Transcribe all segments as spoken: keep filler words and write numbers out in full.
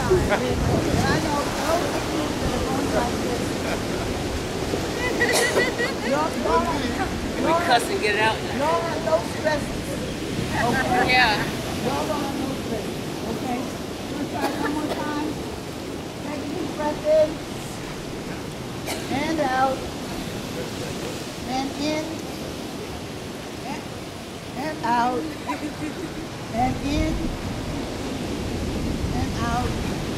I know those techniques that are going like this. Y'all, y'all, We cuss and get it out now. y'all have no stresses. Okay? Yeah. Y'all don't have no stresses. Okay? We'll try one more time. Take a deep breath in. And out. And in. And, and out. And in. And out.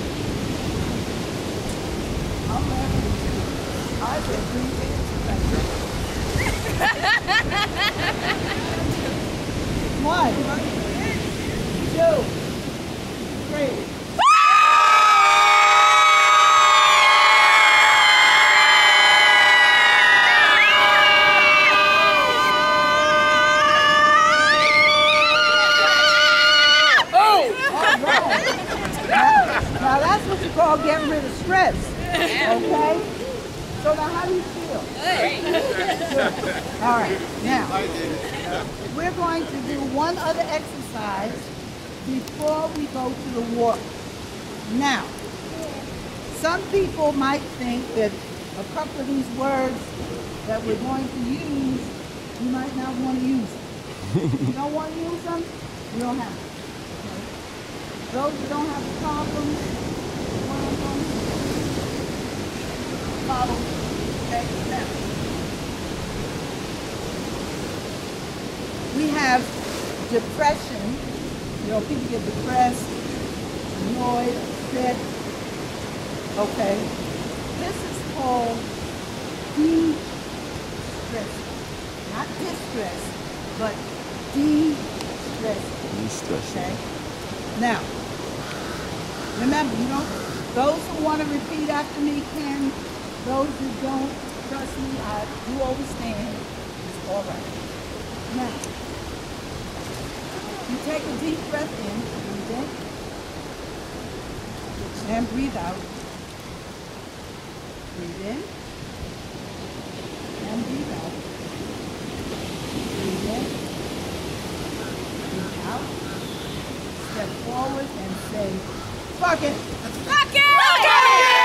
I'm laughing. I said breathe in. One, two, three. Now that's what you call getting rid of stress, okay? So now how do you feel? Good. All right, now we're going to do one other exercise before we go to the walk. Now, some people might think that a couple of these words that we're going to use, you might not want to use them. If you don't want to use them, you don't have to. Those who don't have problems, follow. Okay, now. We have depression. You know, people get depressed, annoyed, upset. Okay. This is called de-stress. Not distress, but de-stress. De-stress. Okay. Now, remember, you don't, those who want to repeat after me can. Those who don't, trust me, I do understand. It's all right. Now, you take a deep breath in, breathe in, and breathe out. Breathe in, and breathe out. Breathe in, breathe out. Step forward and say, fuck it. Fuck it! Fuck it!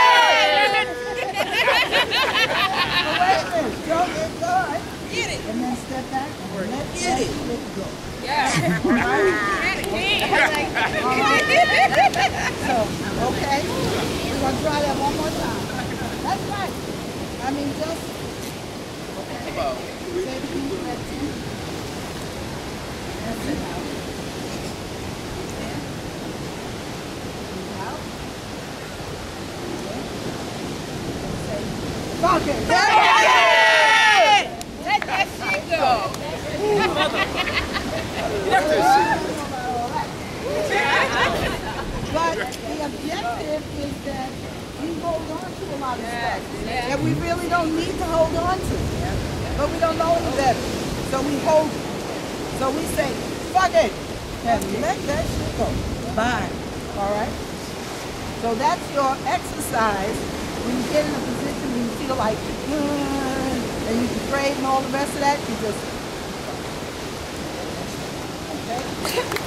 Wait a minute, don't get good. Get it. And then step back and let that shit go. Yeah. All right? All right. So, okay? We're going to try that one more time. That's right. I mean, just, okay. Take a deep breath in. And sit out. In. Breathe out. Fuck it! Fuck it! Let that shit go. But the objective is that we hold on to a lot of stuff that we really don't need to hold on to. But we don't know any better. So we hold it. So we say, fuck it! And let that shit go. Bye. Alright? So that's your exercise when you get in a position where you feel like, uh, and you're afraid and all the rest of that, you just, okay?